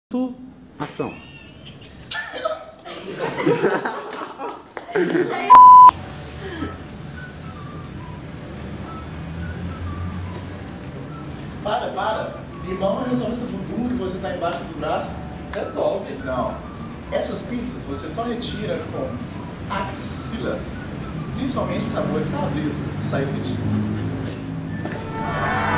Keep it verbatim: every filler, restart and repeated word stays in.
Tu, ação. Para, para. Limão não resolve essa budunga que você tá embaixo do braço? Resolve. Não. Essas pizzas você só retira com axilas. Principalmente o sabor calabresa. Sai do